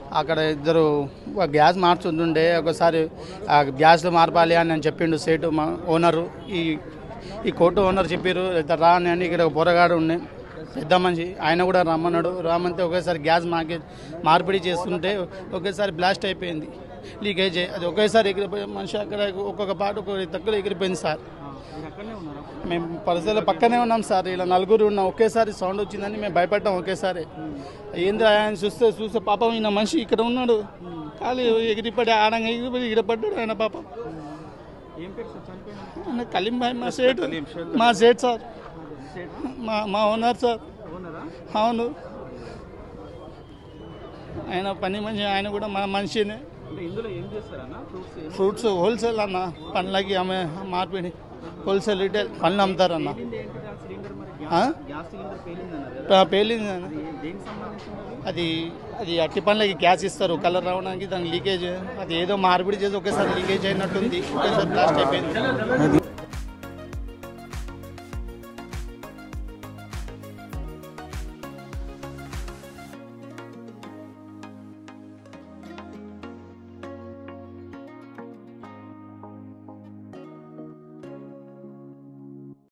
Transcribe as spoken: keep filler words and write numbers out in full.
అక్కడ ఇద్దరు గ్యాస్ మార్చుంటుండే ఒకసారి ఆ గ్యాస్లో మార్పాలి అని నేను చెప్పిండు సేటు మా ఓనరు ఈ ఈ కోర్టు ఓనర్ చెప్పారు రా అని. ఇక్కడ ఒక పొరగాడు ఉండే పెద్ద మనిషి, ఆయన కూడా రమ్మన్నాడు. రామంతే ఒకేసారి గ్యాస్ మార్కే మార్పిడి చేస్తుంటే ఒకేసారి బ్లాస్ట్ అయిపోయింది, లీకేజ్. అది ఒకేసారి ఎగిరిపోయి మనిషి అక్కడ ఒక్కొక్క పాట ఒక్కొక్క తక్కువ ఎగిరిపోయింది సార్. మేము పరిసరాల పక్కనే ఉన్నాం సార్, ఇలా నలుగురు ఉన్నాం. ఒకేసారి సౌండ్ వచ్చిందని మేము భయపడ్డాం. ఒకేసారి ఏంది ఆయన చూస్తే చూస్తే పాపం ఈయన మనిషి ఇక్కడ ఉన్నాడు, ఖాళీ ఎగిరిపడి ఆడంగా ఎగిరిపడి ఎగిరిపడ్డాడు ఆయన పాపం. కలీం భాయ్ మా సేట్ మా సేట్ సార్, మా మా ఓనర్ సార్. అవును, ఆయన పని మనిషి, ఆయన కూడా మా మనిషినే. ఫ్రూట్స్ హోల్సేల్ అన్న, పండ్లకి ఆమె మార్పిడి హోల్సేల్ రిటైల్ పనులు అమ్ముతారన్న. పేలింది అన్న, అది అది అట్టి పనులకి గ్యాస్ ఇస్తారు కలర్ రావడానికి, దానికి లీకేజ్ అది ఏదో మార్పిడి చేసి ఒకేసారి లీకేజ్ అయినట్టుంది, ఒకేసారి బ్లాస్ట్ అయిపోయింది.